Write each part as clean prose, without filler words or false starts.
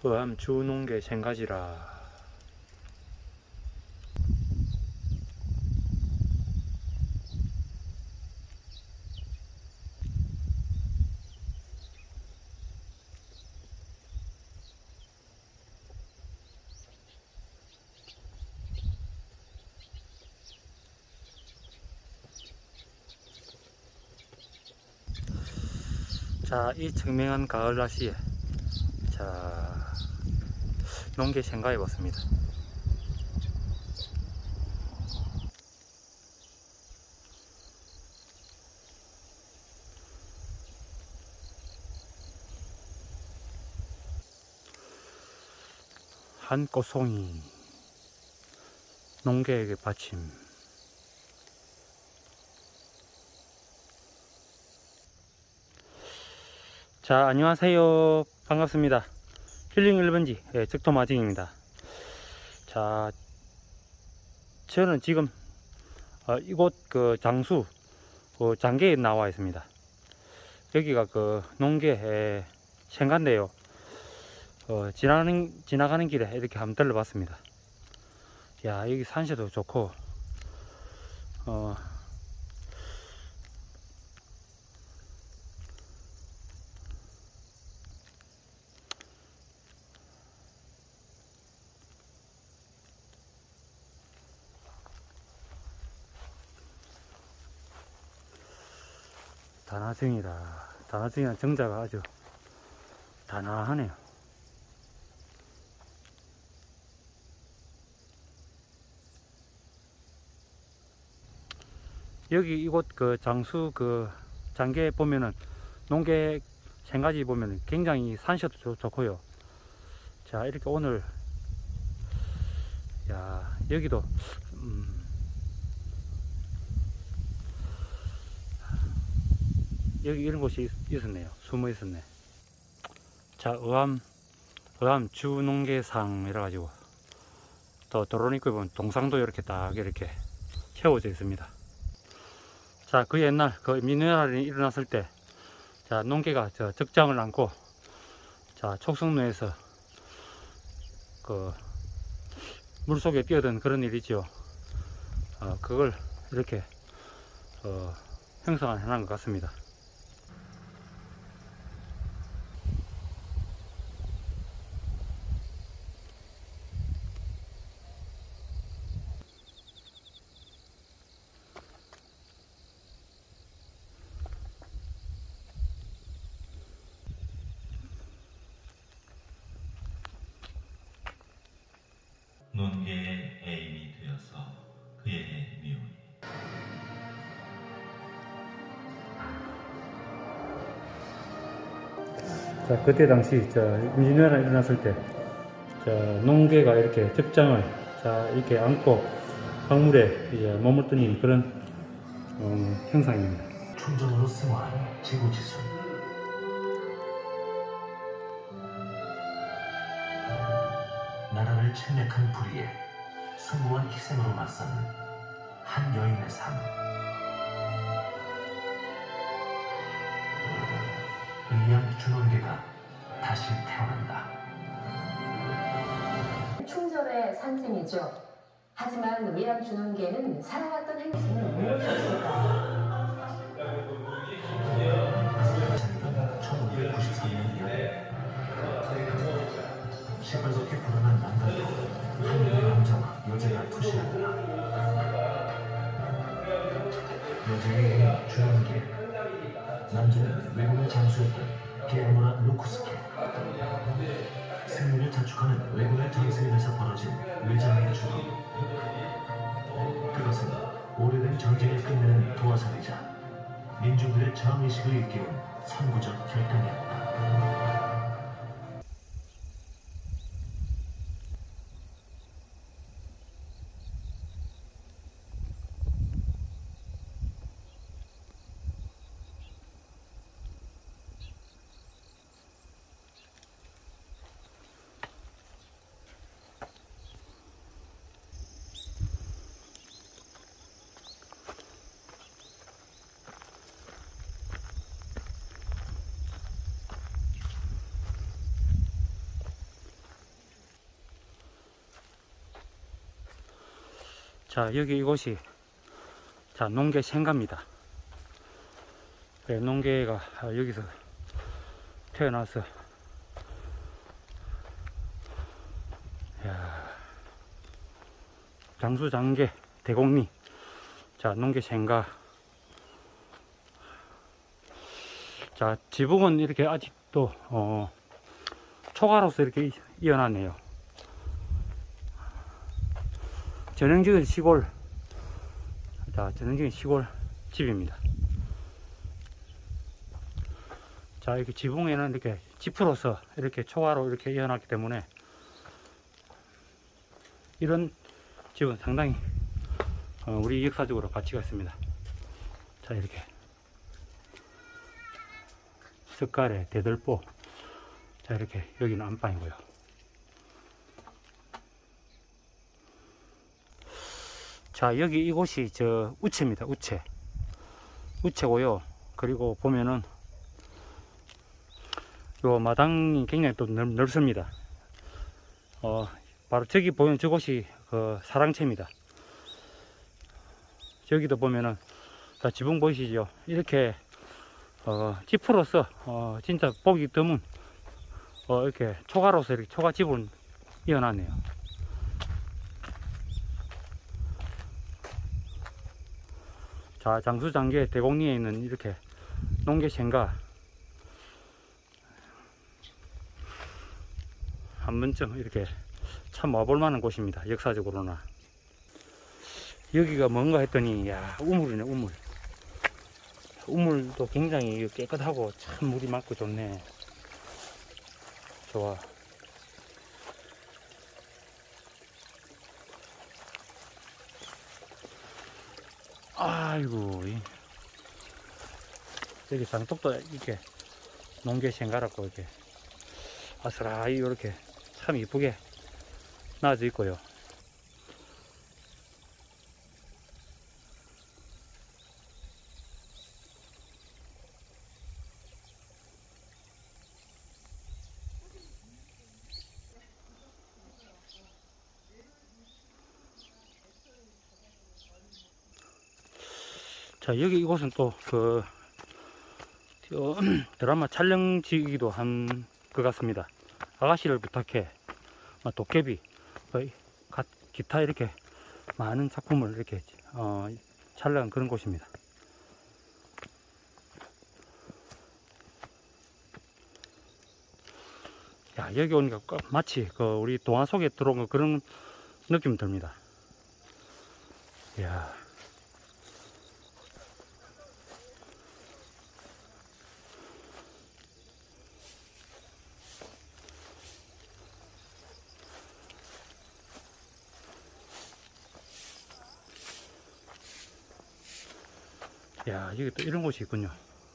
주농계 생가지라. 자, 이 청명한 가을 날씨에 자, 농계 생가해 봤습니다. 한 꽃송이 농계에게 바침. 자, 안녕하세요. 반갑습니다. 힐링 1번지 적토마징입니다. 자, 저는 지금 이곳 그 장수 장계에 나와 있습니다. 여기가 그 농계 생가인데요. 지나가는 길에 이렇게 한번 들러봤습니다. 야, 여기 산세도 좋고 다나증이라. 다나증이란 정자가 아주 다나하네요. 여기 이곳 그 장수 그 장계 보면은 농계 생가지 보면은 굉장히 산세도 좋고요. 자, 이렇게 오늘 야, 여기도 여기 이런 곳이 있었네요. 숨어 있었네. 자, 의암 주농계상 이라 가지고 또 도로니까 보면 동상도 이렇게 딱 이렇게 채워져 있습니다. 자, 그 옛날 그 민회란이 일어났을 때 자, 농계가 저 적장을 안고 자, 촉성로에서 그 물속에 뛰어든 그런 일이죠. 그걸 이렇게 형성해 놓은 것 같습니다. 논계의 애인이 되어서 그에게 미우니. 자, 그때 당시 저 민회란이 일어났을 때 자, 농계가 이렇게 적장을 자, 이렇게 안고 강물에 이제 머물더니 그런 형상입니다. 충전으로 승화한 지구지수. 나라를 침략한 불의에 숭고한 희생으로 맞서는 한 여인의 삶. 의양 준원계가 다시 태어난다. 충절의 상징이죠. 하지만 의양 준원계는 살아왔던 행신은 무엇이었을까? 1993년 시뻘겋게 불어난 남가도 한 명의 남자와 여자가 투신한다. 여자의 이름 준원계, 남자는 외국의 장수였던 게르모라 루쿠스케. 생명을 자축하는 외국의 전세인에서 벌어진 외장의 죽음. 그것은 오래된 전쟁을 끝내는 도화살이자 민중들의 저항의식을 일깨운 선구적 결단이었다. 자, 여기 이곳이 자, 농계 생가입니다. 네, 농계가 여기서 태어나서 장수, 장계, 대곡리, 자, 농계 생가. 자, 지붕은 이렇게 아직도 초가로서 이렇게 이어놨네요. 전형적인 시골, 자, 전형적인 시골 집입니다. 자, 이렇게 지붕에는 이렇게 지프로서 이렇게 초가로 이렇게 이어놨기 때문에 이런 집은 상당히 우리 역사적으로 가치가 있습니다. 자, 이렇게 석가래, 대들보, 자, 이렇게 여기는 안방이고요. 자, 여기 이곳이 저 우체입니다. 우체고요. 그리고 보면은 요 마당이 굉장히 또 넓습니다. 바로 저기 보이는 저곳이 그 사랑채입니다. 저기도 보면은 자, 지붕 보이시죠? 이렇게 지프로서 진짜 보기 드문 이렇게 초가로서 이렇게 초가집을 이어놨네요. 자, 장수장계 대곡리에 있는 이렇게 농계생가 한 번쯤 이렇게 참 와볼 만한 곳입니다. 역사적으로나. 여기가 뭔가 했더니, 야, 우물이네, 우물. 우물도 굉장히 깨끗하고 참 물이 맑고 좋네. 좋아. 아이고, 여기 장독도 이렇게 농계생가라고 이렇게 아스라이 이렇게 참 이쁘게 놔져 있고요. 자, 여기 이곳은 또 그 드라마 촬영지이기도 한 것 같습니다. 아가씨를 부탁해, 도깨비, 기타 이렇게 많은 작품을 이렇게 촬영한 그런 곳입니다. 야, 여기 오니까 마치 우리 동화 속에 들어온 그런 느낌 듭니다. 이야. 야, 여기 또 이런 곳이 있군요.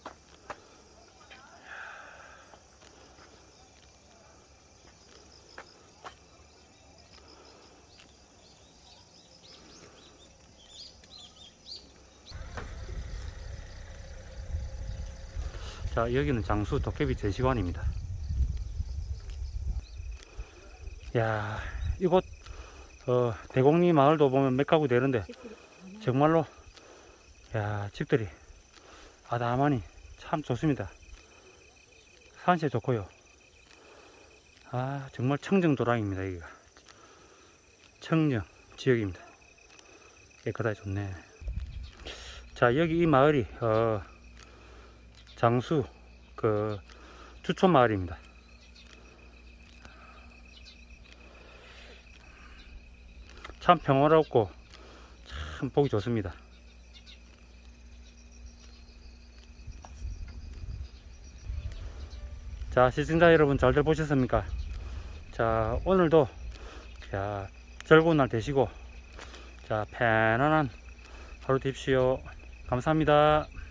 자, 여기는 장수 도깨비 제시관입니다. 야, 이곳 대곡리 마을도 보면 몇 가구 되는데 정말로 야, 집들이 아담하니 참 좋습니다. 산세 좋고요. 아, 정말 청정도랑입니다. 여기가 청정 지역입니다. 깨끗하게 좋네. 자, 여기 이 마을이 장수 주촌 마을입니다. 참 평화롭고 참 보기 좋습니다. 자, 시청자 여러분 잘들 보셨습니까? 자, 오늘도 자, 즐거운 날 되시고 자, 편안한 하루 되십시오. 감사합니다.